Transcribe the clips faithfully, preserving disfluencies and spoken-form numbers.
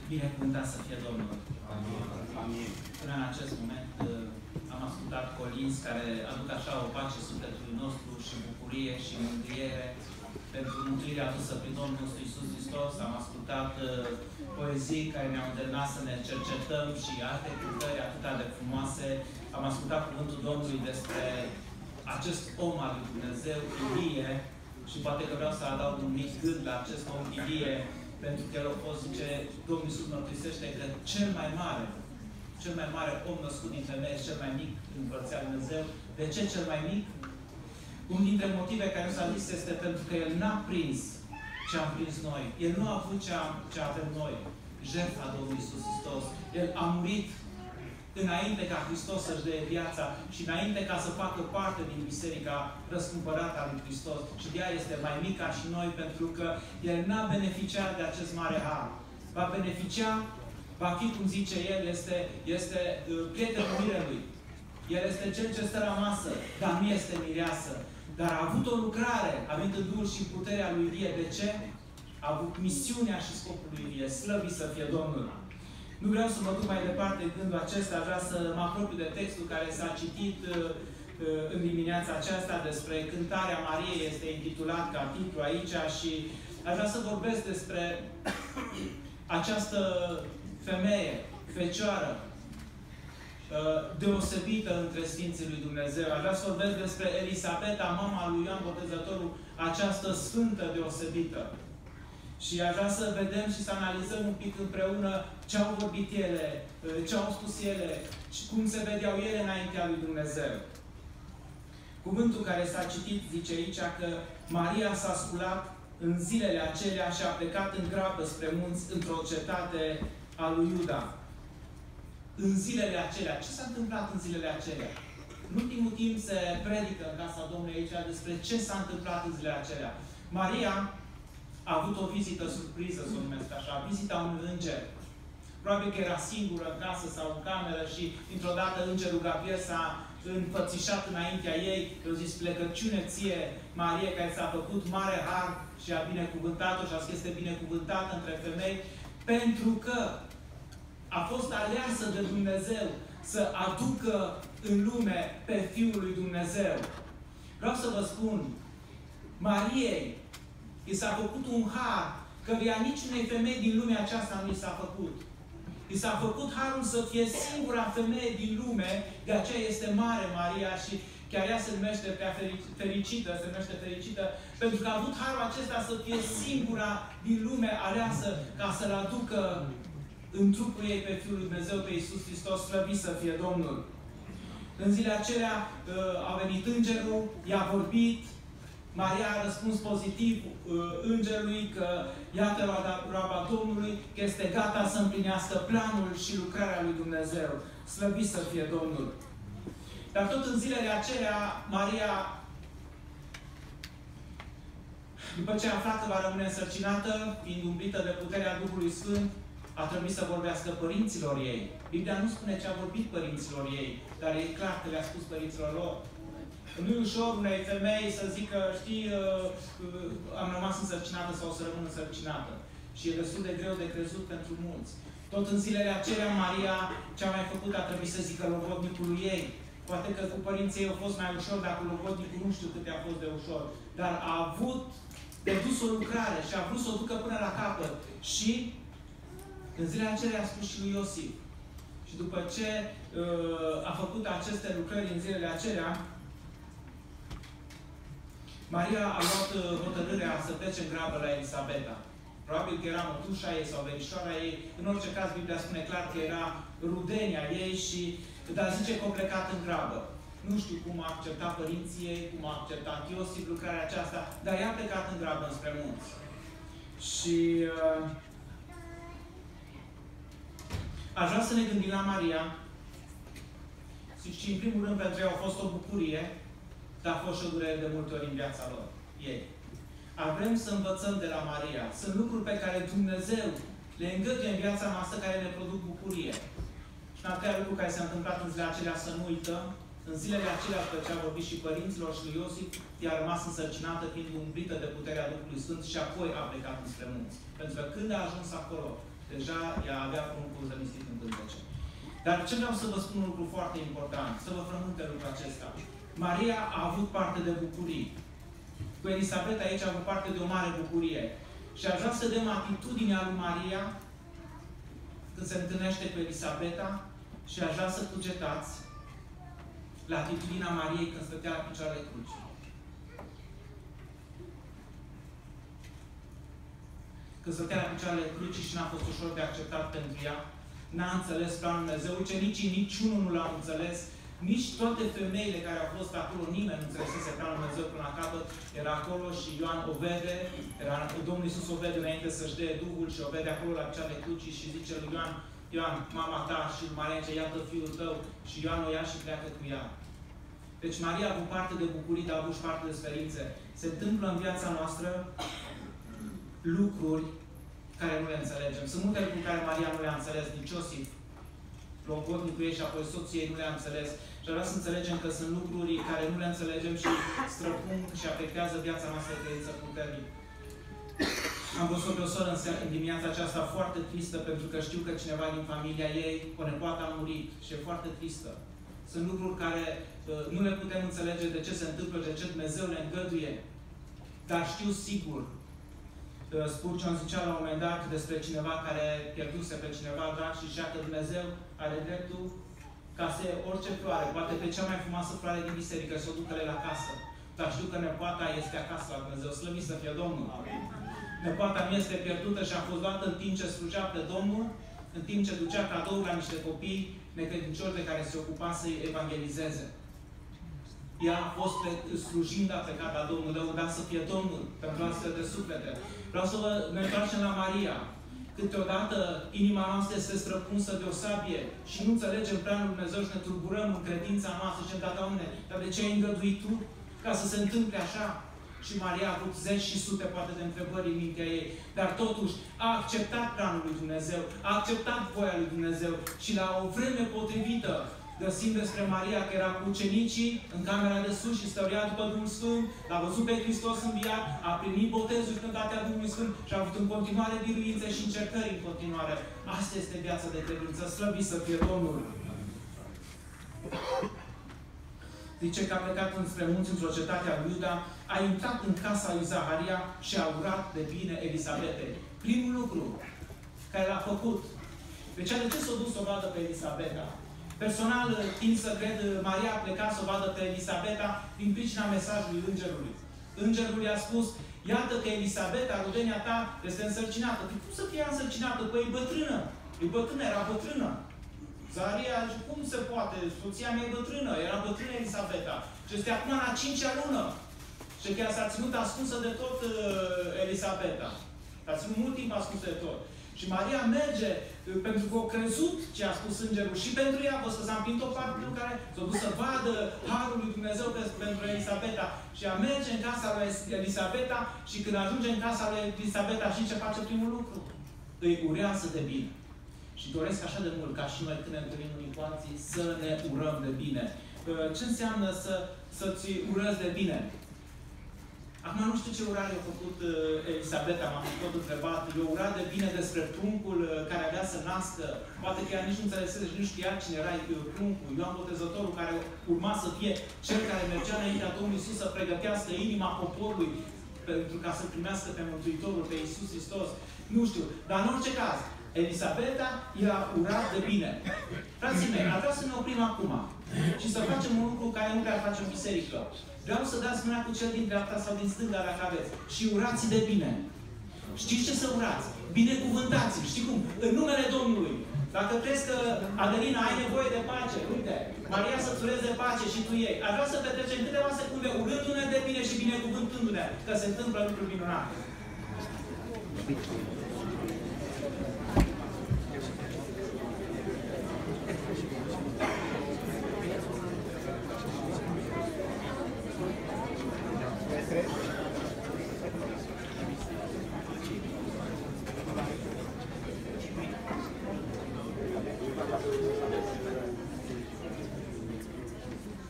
Binecuvântat să fie Domnul. Amin. Până în acest moment am ascultat colinzi care aduc așa o pace sufletului nostru și bucurie și mângâiere pentru mântuirea adusă prin Domnul nostru Iisus Hristos. Am ascultat poezii care ne-au îndemnat să ne cercetăm și alte cântări atât de frumoase. Am ascultat cuvântul Domnului despre acest om al lui Dumnezeu, Ilie, și poate că vreau să adaug un mic gând la acest om, Ilie, pentru că el a fost, zice, Domnul Iisus mărturisește că cel mai mare, cel mai mare om născut din femeie, cel mai mic în Împărăția Lui Dumnezeu. De ce cel mai mic? Unul dintre motive care nu s-a zis este pentru că el n-a prins ce am prins noi. El nu a avut ce, am, ce avem noi. Jertfa Domnului Iisus Hristos. El a murit înainte ca Hristos să-și dea viața și înainte ca să facă parte din Biserica răscumpărată a lui Hristos. Și de aia este mai mic ca și noi, pentru că el n-a beneficiat de acest mare har. Va beneficia, va fi, cum zice el, este, este uh, prietenul mirelui. El este cel ce stă la masă, dar nu este mireasă. Dar a avut o lucrare, având în Duhul și puterea lui Ilie. De ce? A avut misiunea și scopul lui Ilie. Slăvit să fie Domnul! Nu vreau să mă duc mai departe gândul acesta, vreau să mă apropiu de textul care s-a citit uh, uh, în dimineața aceasta despre cântarea Mariei, este intitulat ca titlu aici, și aș vrea să vorbesc despre această femeie, fecioară, uh, deosebită între Sfinții lui Dumnezeu. Aș vrea să vorbesc despre Elisabeta, mama lui Ioan Botezătorul, această sfântă deosebită. Și aș vrea să vedem și să analizăm un pic împreună ce au vorbit ele, ce au spus ele și cum se vedeau ele înaintea lui Dumnezeu. Cuvântul care s-a citit zice aici că Maria s-a sculat în zilele acelea și a plecat în grabă spre munți într-o cetate a lui Iuda. În zilele acelea. Ce s-a întâmplat în zilele acelea? În ultimul timp se predică în casa Domnului aici despre ce s-a întâmplat în zilele acelea. Maria a avut o vizită surpriză, să o numesc așa, vizita unui înger. Probabil că era singură în casă sau în cameră și, dintr-o dată, îngerul Gabriel s-a înfățișat înaintea ei. Eu zis, plecăciune ție, Marie, care ți-a făcut mare har și a binecuvântat-o și a zis că este binecuvântată între femei, pentru că a fost aleasă de Dumnezeu să aducă în lume pe Fiul lui Dumnezeu. Vreau să vă spun, Mariei i s-a făcut un har, căruia niciunei femei din lumea aceasta nu i s-a făcut. I s-a făcut harul să fie singura femeie din lume, de aceea este mare Maria și chiar ea se numește prea fericită, se numește fericită, pentru că a avut harul acesta să fie singura din lume aleasă ca să-L aducă în trupul ei pe Fiul lui Dumnezeu, pe Iisus Hristos, slăvit să fie Domnul. În zilele acelea a venit îngerul, i-a vorbit, Maria a răspuns pozitiv uh, îngerului că iată roaba Domnului, că este gata să împlinească planul și lucrarea lui Dumnezeu. Slăvit să fie Domnul! Dar tot în zilele acelea, Maria, după ce a aflat că va rămâne însărcinată, fiind umbrită de puterea Duhului Sfânt, a trebuit să vorbească părinților ei. Biblia nu spune ce a vorbit părinților ei, dar e clar că le-a spus părinților lor. Nu e ușor unei femei să zică, știi, am rămas însărcinată sau să rămân însărcinată. Și e destul de greu de crezut pentru mulți. Tot în zilele acelea, Maria, ce a mai făcut, a trebuit să zică logodnicului ei. Poate că cu părinții ei a fost mai ușor, dar cu logodnicul nu știu cât a fost de ușor. Dar a avut de dus o lucrare și a vrut să o ducă până la capăt. Și în zilele acelea a spus și lui Iosif. Și după ce uh, a făcut aceste lucrări în zilele acelea, Maria a luat hotărârea să plece în grabă la Elisabeta. Probabil că era mătușa ei sau verișoara ei. În orice caz, Biblia spune clar că era rudenia ei și, dar zice că a plecat în grabă. Nu știu cum a acceptat părinții ei, cum a acceptat Iosif lucrarea aceasta, dar ea a plecat în grabă înspre munți. Și uh, aș vrea să ne gândim la Maria. Și în primul rând pentru ea a fost o bucurie, dar a fost și o durere de multe ori în viața lor, ei. Vrem să învățăm de la Maria. Sunt lucruri pe care Dumnezeu le îngăduie în viața noastră care ne produc bucurie. Și în al treilea lucru care s-a întâmplat în zilele acelea, să nu uităm, în zilele acelea, după ce a vorbit și părinților și lui Iosif, i-a rămas însărcinată, fiind umbrită de puterea Duhului Sfânt și apoi a plecat înspre munți. Pentru că când a ajuns acolo, deja ea avea pruncul zămislit în cântece. Dar ce vreau să vă spun un lucru foarte important, să vă frământe lucrul acesta. Maria a avut parte de bucurii. Cu Elisabeta aici a avut parte de o mare bucurie. Și aș vrea să vedem atitudinea lui Maria când se întâlnește cu Elisabeta și aș vrea să cugetați la atitudinea Mariei când stătea la picioarele crucii. Când stătea la picioarele crucii și n-a fost ușor de acceptat pentru ea, n-a înțeles planul Dumnezeu, ucenicii niciunul nu l-au înțeles, nici toate femeile care au fost acolo, nimeni nu înțelesese planul Dumnezeu până la capăt, era acolo și Ioan o vede, era, Domnul Iisus o vede înainte să-și dea Duhul și o vede acolo la picioarele crucii și zice lui Ioan, Ioan, mama ta și Maria zice, iată fiul tău, și Ioan o ia și pleacă cu ea. Deci Maria a avut parte de bucurii, dar a avut și parte de suferințe. Se întâmplă în viața noastră lucruri care nu le înțelegem. Sunt multe lucruri care Maria nu le-a înțeles, nici Iosif, logodnicul ei și apoi soții ei nu le-a înțeles. Și vreau să înțelegem că sunt lucruri care nu le înțelegem și străpung și afectează viața noastră de credință puternic. Am văzut pe o soră în dimineața aceasta foarte tristă, pentru că știu că cineva din familia ei, o nepoată a murit și e foarte tristă. Sunt lucruri care uh, nu le putem înțelege de ce se întâmplă, de ce Dumnezeu le îngăduie. Dar știu sigur, uh, Spurgeon zicea la un moment dat despre cineva care pierduse pe cineva drag și zicea că Dumnezeu are dreptul ca să orice floare, poate pe cea mai frumoasă floare din biserică, să o ducă la casă. Dar știu că nepoata este acasă la Dumnezeu. Slăvit să fie Domnul! Amin. Nepoata mea este pierdută și a fost luată în timp ce slujea pe Domnul, în timp ce ducea cadouri la niște copii necredincioși de care se ocupa să-i evangelizeze. Ea a fost slujind, a plecat la Domnul, lăudat să fie Domnul pentru astfel de suflete. Vreau să vă ne întoarcem la Maria. Câteodată inima noastră este străpunsă de o sabie și nu înțelegem planul Dumnezeu și ne tulburăm în credința noastră și da, Doamne, dar de ce ai îngăduit Tu ca să se întâmple așa? Și Maria a avut zeci și sute poate de întrebări în mintea ei, dar totuși a acceptat planul lui Dumnezeu, a acceptat voia lui Dumnezeu și la o vreme potrivită găsim despre Maria că era cu ucenicii în camera de sus și stăruia după Duhul Sfânt, l-a văzut pe Hristos înviat, a primit botezul și plinătatea Duhului Sfânt și a avut în continuare biruințe și încercări în continuare. Asta este viața de credință, slăvit să fie Domnul! Zice că a plecat înspre munți, într-o cetate a lui Iuda, a intrat în casa lui Zaharia și a urat de bine Elisabetei. Primul lucru care l-a făcut. Deci de ce s-a dus să o vadă pe Elisabeta? Personal, tind să cred, Maria a plecat să o vadă pe Elisabeta din pricina mesajului Îngerului. Îngerul i-a spus, iată că Elisabeta, rudenia ta, este însărcinată. Păi cum să fie însărcinată? Păi e bătrână. E bătrână, era bătrână. Zaharia, cum se poate? Soția mea e bătrână, era bătrână Elisabeta. Și este acum la cincea lună. Și chiar s-a ținut ascunsă de tot uh, Elisabeta. S-a ținut mult timp ascunsă de tot. Și Maria merge, uh, pentru că a crezut ce a spus Îngerul. Și pentru ea, vă să s-a împlinit o parte în care s-a dus să vadă harul lui Dumnezeu pentru Elisabeta. Și ea merge în casa lui Elisabeta și când ajunge în casa lui Elisabeta, și ce face primul lucru? Îi urează de bine. Și doresc așa de mult, ca și noi când ne întâlnim unii cu alții, să ne urăm de bine. Ce înseamnă să, să-ți urăzi de bine? Acum nu știu ce urare a făcut Elisabeta, m-am tot întrebat. Eu urat de bine despre pruncul care avea să nască. Poate că ea nici nu înțelesese și nu știa cine era pruncul. Ioan Botezătorul, care urma să fie cel care mergea înaintea Domnului Iisus să pregătească inima poporului pentru ca să primească pe Mântuitorul, pe Iisus Hristos. Nu știu, dar în orice caz, Elisabeta i-a urat de bine. Frații mei, ar vrea să ne oprim acum și să facem un lucru care nu prea facem în biserică. Vreau să dați mâna cu cel din dreapta sau din stânga, dacă aveți. Și urați de bine. Știți ce să urați? Binecuvântați-l. Știi cum? În numele Domnului. Dacă crezi că, Adelina, ai nevoie de pace, uite, Maria să-ți ureze pace și tu ei. Ar vrea să petrecem câteva secunde urându-ne de bine și binecuvântându-ne, că se întâmplă lucruri minunate.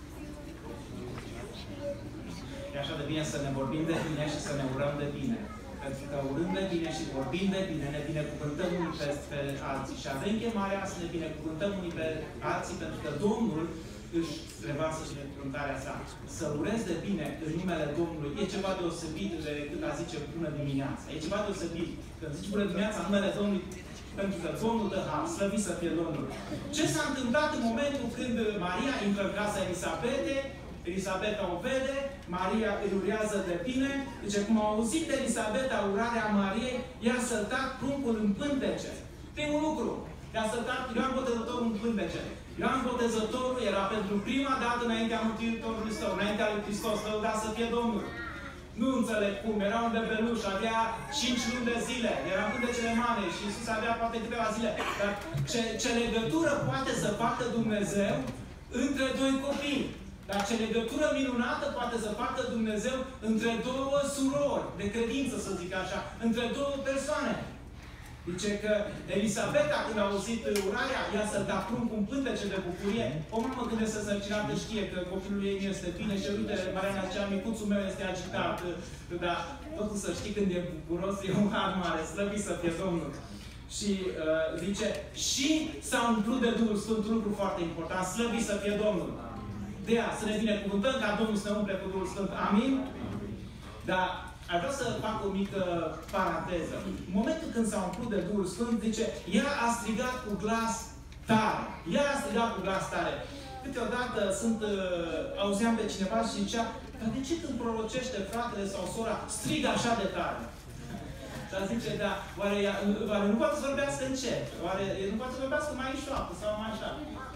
E așa de bine să ne vorbim de bine și să ne urăm de bine. Pentru că urând de bine și vorbind de bine, ne binecuvântăm unii pe, pe alții. Și avem chemarea să ne binecuvântăm unii pe alții, pentru că Domnul își revasă binecuvântarea sa. Să urezi de bine în numele Domnului e ceva deosebit decât a zice bună dimineața. E ceva deosebit. Când zici bună dimineața în numele Domnului, pentru că Domnul dă har, slăvit să fie Domnul. Ce s-a întâmplat în momentul când Maria intră în casa Elisabete? Elisabeta o vede, Maria îi urează de bine. Deci, cum a auzit Elisabeta urarea Mariei, i-a săltat pruncul în pântece. Primul lucru, i-a săltat Ioan Botezătorul în pântece. Ioan Botezătorul era pentru prima dată înaintea Mântuitorului său, înaintea lui Hristos, lăudat să fie Domnul. Nu înțeleg cum, era un bebeluș, avea cinci luni de zile, era în pântecele mame și Iisus avea poate câteva zile. Dar ce, ce legătură poate să facă Dumnezeu între doi copii? Dar ce legătură minunată poate să facă Dumnezeu între două surori de credință, să zic așa, între două persoane. Zice că Elisabeta, când a auzit urarea, ea să da pruncul în pântece de bucurie. O mamă când este sărcinată știe că copilul ei nu este bine și uite, Mariana zicea, micuțul meu este agitat. Dar totul să știi, când e bucuros, e un har mare, slăvit să fie Domnul. Și uh, zice, și s-a umplut de Duhul Sfânt, un lucru foarte important, slăvit să fie Domnul. De aia, să ne binecuvântăm ca Domnul să ne umple cu Duhul Sfânt. Amin? Dar aș vrea să fac o mică paranteză. În momentul când s-a umplut de Duhul Sfânt, zice, ea a strigat cu glas tare. Ea a strigat cu glas tare. Câteodată sunt, uh, auzeam pe cineva și zicea, dar de ce când prorocește fratele sau sora, strigă așa de tare? Și a zice, da, oare, ea, oare nu poate să vorbească încet? Oare nu poate să vorbească mai șoaptă sau mai așa?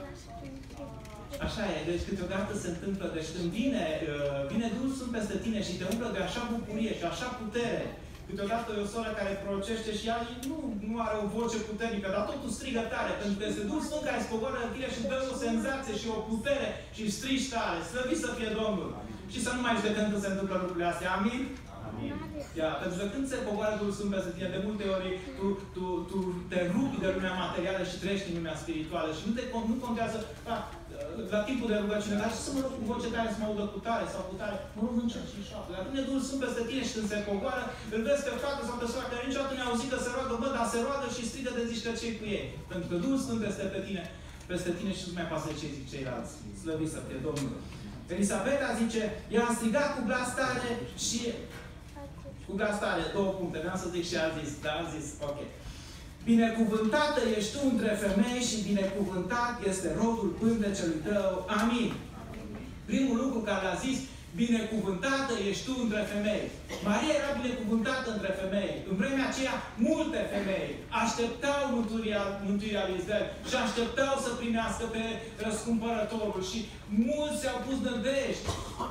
Așa e, deci câteodată se întâmplă, deci când vine, uh, vine Duhul Sfânt peste tine și te umplă de așa bucurie și așa putere, câteodată e o soră care prorocește și ea nu, nu are o voce puternică, dar totul strigă tare, pentru că este Duhul Sfânt care îți coboară în tine și dă o senzație și o putere și strigi tare, slăvit să fie Domnul. Și să nu mai judecăm când se întâmplă lucrurile astea, amin? Amin. Ia, pentru că când se coboară Duhul Sfânt peste tine, de multe ori tu, tu, tu te rupi de lumea materială și trăiești în lumea spirituală și nu, te, nu contează, da, la timpul de rugăciune, dar și să mă rog cu voce tare, să mă audă cu tare sau cu tare, mă rog încet și șoaptă. Dar când Duhul Sfânt peste tine și când se coboară, îl vezi pe frate sau pe soară care niciodată nu a auzit că se roagă, bă, dar se roagă și strigă de zici că ce-i cu ei. Pentru că Duhul Sfânt este pe tine, peste tine și nu mai pasă ce zic ceilalți. Slăvit să fie Domnul. Elisabeta zice, ea a strigat cu glas tare și cu glas tare, două puncte, vreau să zic și a zis, dar a zis, ok. Binecuvântată ești tu între femei și binecuvântat este rodul pântecelui tău. Amin. Primul lucru care l-a zis, binecuvântată ești tu între femei. Maria era binecuvântată între femei. În vremea aceea, multe femei așteptau mântuirea, mântuirea lui Israel și așteptau să primească pe răscumpărătorul și mulți se-au pus nădejde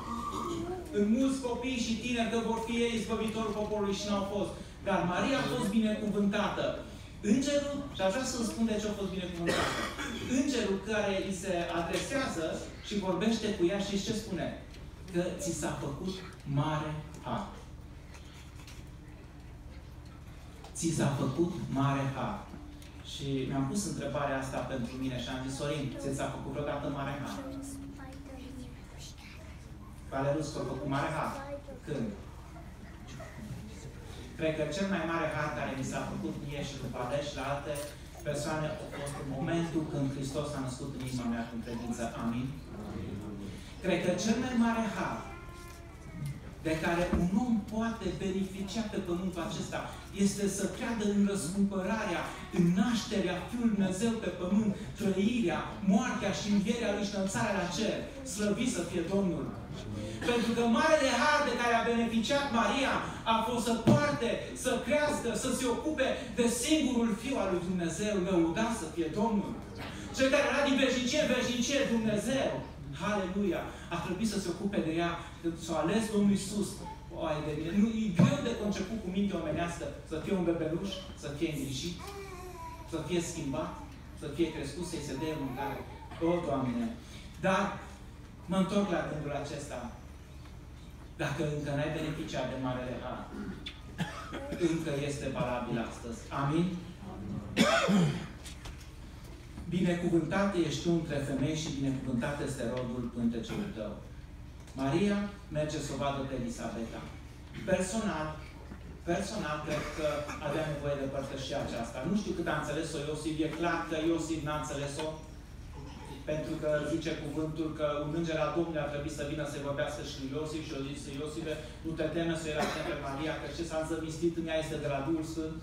în mulți copii și tineri că vor fi ei izbăvitorul poporului și n-au fost. Dar Maria a fost binecuvântată. Îngerul, și aș vrea să-mi spun de ce a fost binecuvântată. Îngerul care îi se adresează și vorbește cu ea și ce spune? Că ți s-a făcut mare har. Ți s-a făcut mare har. Și mi-am pus întrebarea asta pentru mine și am zis, Sorin, ți s-a făcut vreodată mare har? Valerus s-a făcut mare har. Când? Cred că cel mai mare har care mi s-a făcut mie și după Alex și la alte persoane a fost în momentul când Hristos a născut în inima mea cu credință. Amin? Cred că cel mai mare har de care un om poate beneficia pe pământul acesta este să creadă în răscumpărarea, în nașterea Fiului Dumnezeu pe pământ, trăirea, moartea și învierea Lui și înălțarea la cer. Slăvit să fie Domnul! Pentru că marele har de care a beneficiat Maria a fost să poarte, să crească, să se ocupe de singurul Fiu al lui Dumnezeu, lăudat să fie Domnul. Cel care era din veșnicie, veșnicie Dumnezeu. Haleluia! A trebuit să se ocupe de ea, când s-a ales Domnul Iisus. Oai de mine. Nu, e greu de conceput cu minte omenească să fie un bebeluș, să fie îngrijit, să fie schimbat, să fie crescut, să-i se dea mâncare. O, Doamne! Dar mă întorc la gândul acesta. Dacă încă n-ai beneficiat de marele har, încă este valabil astăzi. Amin? Binecuvântate ești tu între femei și binecuvântat este rodul pântecelui tău. Maria merge să o vadă pe Elisabeta. Personal, personal, cred că avea nevoie de părtășia aceasta. Nu știu cât a înțeles-o Iosif, e clar că Iosif n-a înțeles-o, pentru că zice cuvântul că un înger al Domnului ar trebui să vină să-i vorbească și lui Iosif și o zis, Iosife, nu te teme să-i răspune pe Maria, că ce s-a zămislit în ea este de la Duhul Sfânt.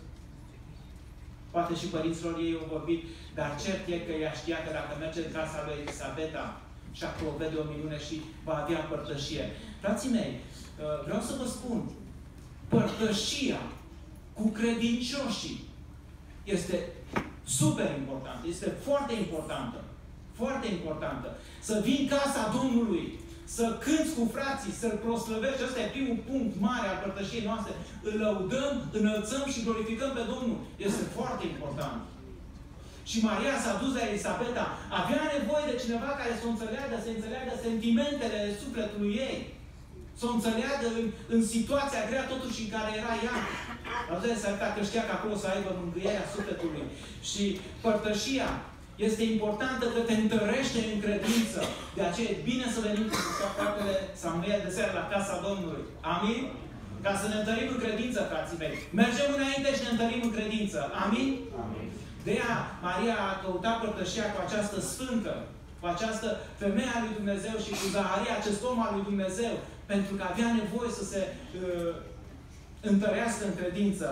Poate și părinților ei au vorbit, dar cert e că ea știa că dacă merge în casa lui Elisabeta și acolo vede o minune și va avea părtășie. Frații mei, vreau să vă spun, părtășia cu credincioșii este super importantă, este foarte importantă. Foarte importantă. Să vii în casa Domnului, să cânți cu frații, să-L proslăvești. Ăsta e primul punct mare al părtășiei noastre. Îl lăudăm, înălțăm și glorificăm pe Domnul. Este foarte important. Și Maria s-a dus la Elisabeta. Avea nevoie de cineva care să o înțeleagă, să înțeleagă sentimentele sufletului ei. Să o înțeleagă în, în situația grea totuși în care era ea. La Elisabeta că știa că acolo să aibă mângâierea sufletului. Și părtășia este importantă, că te întărește în credință. De aceea e bine să venim cu fratele Samuel de seară la casa Domnului. Amin? Ca să ne întărim în credință, frații mei. Mergem înainte și ne întărim în credință. Amin? Amin. De aia, Maria a căutat părtășia cu această sfântă, cu această femeie a lui Dumnezeu și cu Zaharia, acest om al lui Dumnezeu, pentru că avea nevoie să se uh, întărească în credință.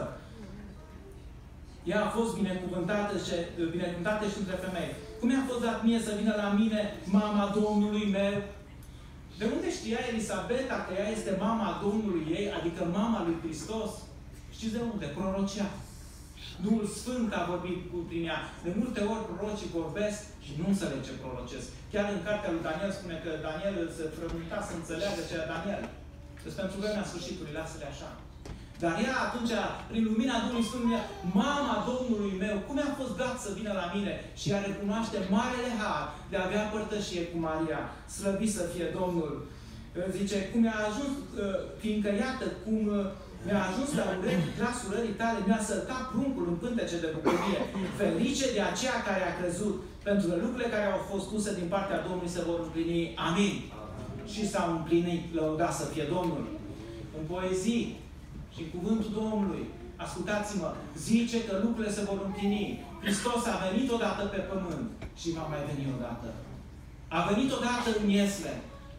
Ea a fost binecuvântată și, binecuvântată și între femei. Cum i-a fost dat mie să vină la mine mama Domnului meu? De unde știa Elisabeta că ea este mama Domnului ei, adică mama lui Hristos? Știți de unde? Prorocea. Duhul Sfânt a vorbit prin ea. De multe ori prorocii vorbesc și nu înțeleg ce prorocesc. Chiar în cartea lui Daniel spune că Daniel se frământa să înțeleagă ce era Daniel. Deci pentru vremea sfârșitului, lasă-le așa. Dar ea atunci, prin lumina Duhului Sfânt, mama Domnului meu, cum i-a fost dat să vină la mine? Și ea recunoaște marele har de a avea părtășie cu Maria, slăvit să fie Domnul. Zice, cum mi-a ajuns, fiindcă iată, cum mi-a ajuns la urechi glasul rării tale, mi-a săltat pruncul în pântece de bucurie. Felice de aceea care a crezut, pentru că lucrurile care au fost spuse din partea Domnului se vor împlini. Amin. Și s-au împlinit, lăudat să fie Domnul. În poezii și în cuvântul Domnului, ascultați-mă, zice că lucrurile se vor împlini. Hristos a venit odată pe pământ și va mai veni odată. A venit odată în Iesle.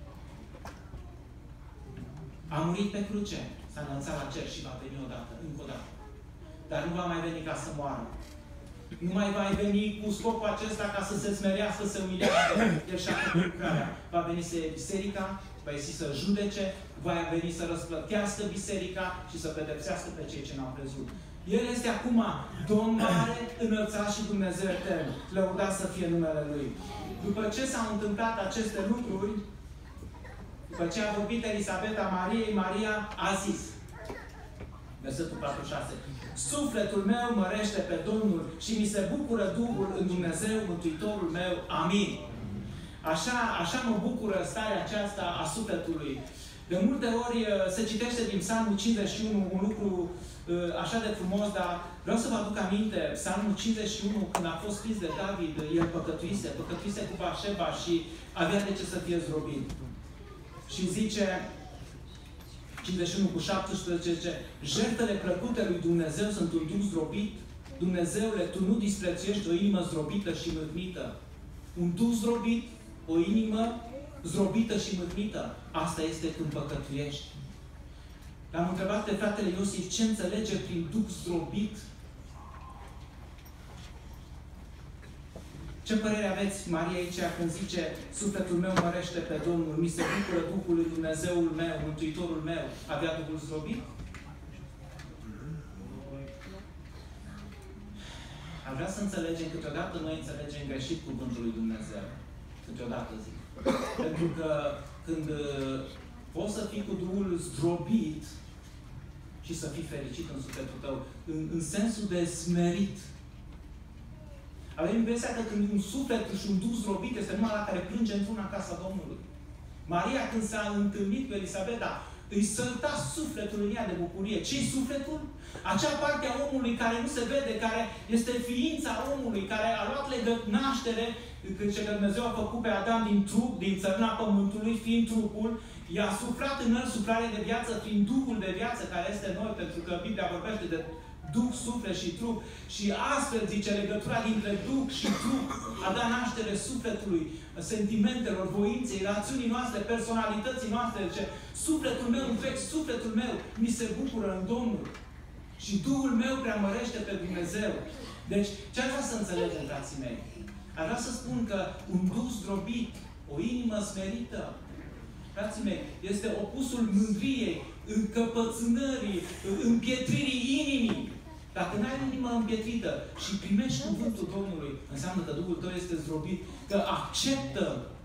A murit pe cruce. S-a înălțat la cer și va veni odată, încă o dată. Dar nu va mai veni ca să moară. Nu mai va veni cu scopul acesta ca să se smerească, să se umilească. El și-a făcut lucrarea. Va veni să iei biserica, va ieși să judece, va veni să răsplătească biserica și să pedepsească pe cei ce n-au crezut. El este acum Domn mare, înălțat și Dumnezeu etern. Lăudat să fie numele Lui. După ce s-au întâmplat aceste lucruri, după ce a vorbit Elisabeta Mariei, Maria a zis, versetul patruzeci și șase, sufletul meu mărește pe Domnul și mi se bucură Duhul în Dumnezeu, Mântuitorul meu. Amin. Așa, așa mă bucură starea aceasta a sufletului. De multe ori se citește din Psalmul cincizeci și unu un lucru așa de frumos, dar vreau să vă aduc aminte, Psalmul cincizeci și unu, când a fost scris de David, el păcătuise, păcătuise cu Bașeba și avea de ce să fie zdrobit. Și zice, cincizeci și unu cu șaptesprezece, zice, jertfele plăcute lui Dumnezeu sunt un duh zdrobit. Dumnezeule, Tu nu disprețuiești o inimă zdrobită și mâhnită. Un duh zdrobit, o inimă zdrobită și mâhnită. Asta este când păcătuiești. L-am întrebat pe fratele Iosif ce înțelege prin duh zdrobit. Ce părere aveți, Maria, aici, când zice sufletul meu mărește pe Domnul, mi se bucură Duhul lui Dumnezeul meu, Mântuitorul meu, avea Duhul zdrobit? Ar vrea să înțelegem, câteodată noi înțelegem greșit cuvântul lui Dumnezeu. Câteodată zic. Pentru că când poți să fii cu Duhul zdrobit și să fii fericit în sufletul tău, în, în sensul de smerit. Avem impresia că când un suflet și un duh zdrobit este numai la care plânge într-una în casa Domnului. Maria, când s-a întâlnit cu Elisabeta, îi sălta sufletul în ea de bucurie. Ce-i sufletul? Acea parte a omului care nu se vede, care este ființa omului, care a luat legă naștere, când ce Dumnezeu a făcut pe Adam din trup, din țărâna pământului, fiind trupul, i-a suflat în el suflare de viață, fiind Duhul de viață care este în noi, pentru că Biblia vorbește de Duh, suflet și trup. Și astfel, zice, legătura dintre Duh și trup a dat naștere sufletului, sentimentelor, voinței, rațiunii noastre, personalității noastre. Zice, sufletul meu întreg, sufletul meu mi se bucură în Domnul. Și Duhul meu preamărește pe Dumnezeu. Deci, ce aș vrea să înțelegem, frații mei? Aș vrea să spun că un Duh zdrobit, o inimă smerită, frații mei, este opusul mândriei, încăpățânării, împietririi inimii. Dacă n-ai inima împietrită și primești cuvântul Domnului, înseamnă că Duhul tău este zdrobit, că acceptă,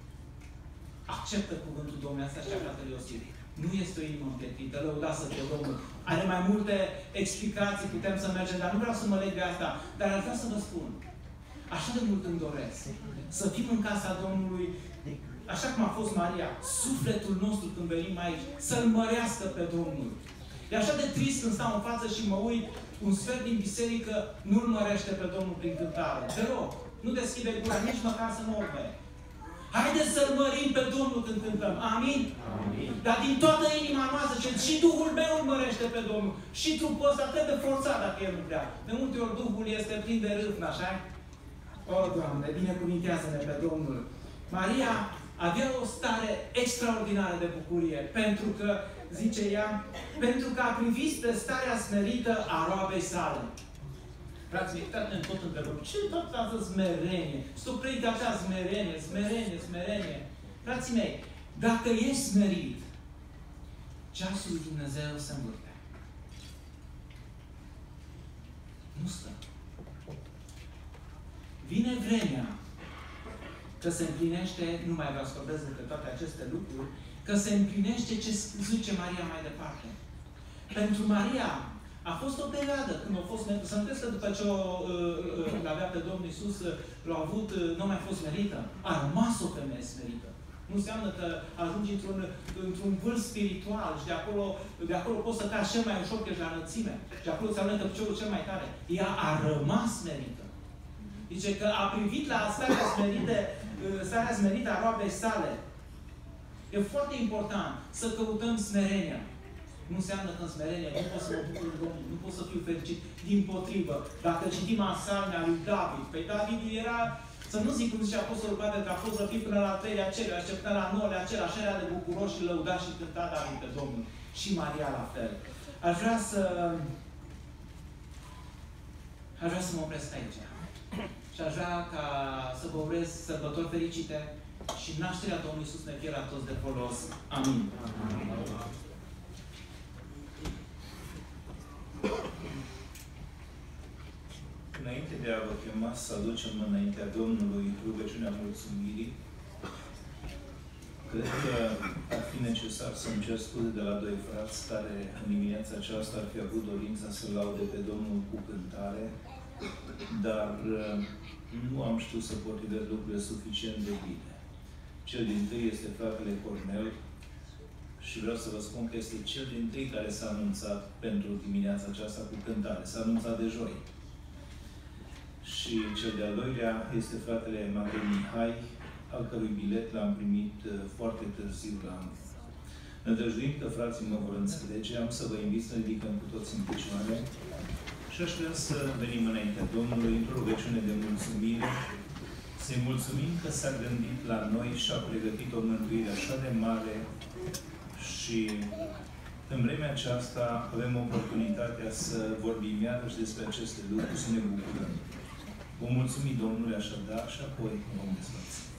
acceptă cuvântul Domnului. Asta așa, fratele Iosif. Nu este o inimă împietrită, lăudați să fie Domnul. Are mai multe explicații, putem să mergem, dar nu vreau să mă leg de asta. Dar aș vrea să vă spun, așa de mult îmi doresc să fim în casa Domnului, așa cum a fost Maria, sufletul nostru când venim aici, să-L mărească pe Domnul. E așa de trist când stau în față și mă uit, un sfert din biserică nu-L mărește pe Domnul prin cântare. Te rog, nu deschide gura, nici măcar să nu urme. Haideți să-L mărim pe Domnul când cântăm. Amin? Amin. Dar din toată inima noastră, ce și Duhul meu îl mărește pe Domnul. Și trupul ăsta trebuie forțat dacă El nu vrea. De multe ori Duhul este plin de râvnă, așa? O, Doamne, binecuvintează-ne pe Domnul. Maria avea o stare extraordinară de bucurie, pentru că, zice ea, pentru că a privit spre starea smerită a roabei sale. Frații, uitați-ne tot întrebăm, ce tot asta smerenie? Stupreit așa, smerenie, smerenie, smerenie. Frații mei, dacă ești smerit, ceasul lui Dumnezeu se învârte. Nu stă. Vine vremea că se împlinește, nu mai vreau să vorbesc despre toate aceste lucruri, că se împlinește ce zice Maria mai departe. Pentru Maria a fost o perioadă când a fost merită. Să nu că după ce o uh, avea pe Domnul Iisus, l-a avut, uh, nu a mai fost merită. A rămas o femeie smerită. Nu înseamnă că ajungi într-un într-un vârf spiritual și de acolo, de acolo poți să cazi cel mai ușor că ești la înălțime. Și acolo înseamnă că piciorul cel mai tare. Ea a rămas smerită. Zice că a privit la starea smerită, starea smerită a roabei sale. E foarte important să căutăm smerenia. Nu înseamnă că în smerenie nu pot să mă bucur în Domnul, nu pot să fiu fericit. Dimpotrivă, dacă citim asalmea lui David, păi David era, să nu zic cum zice Apostolul Pavel, că a fost răpit până la treilea cerere, și până la nouălea cerere, așa era de bucuros și lăuda și cânta David pe Domnul. Și Maria la fel. Aș vrea să... Aș vrea să mă opresc aici. Și aș vrea ca să vă urez sărbători fericite și nașterea Domnului Iisus ne fie la toți de folos. Amin. Amin. Înainte de a vă chema să aducem înaintea Domnului rugăciunea mulțumirii, cred că ar fi necesar să-mi cer scuze de la doi frați care în dimineața aceasta ar fi avut dorința să laude pe Domnul cu cântare, dar nu am știut să potrivesc lucrurile suficient de bine. Cel dintâi este fratele Cornel și vreau să vă spun că este cel dintâi care s-a anunțat pentru dimineața aceasta cu cântare. S-a anunțat de joi. Și cel de-al doilea este fratele Matei Mihai, al cărui bilet l-am primit foarte târziu la anul. Nădăjduim că frații mă vor înțelege, am să vă invit să ridicăm cu toți în picioare și aș vrea să venim înaintea Domnului într-o rugăciune de mulțumire, să-i mulțumim că s-a gândit la noi și a pregătit o mântuire așa de mare și în vremea aceasta avem oportunitatea să vorbim iarăși despre aceste lucruri, să ne bucurăm. Vom mulțumi Domnului așadar și apoi vom dezvăța.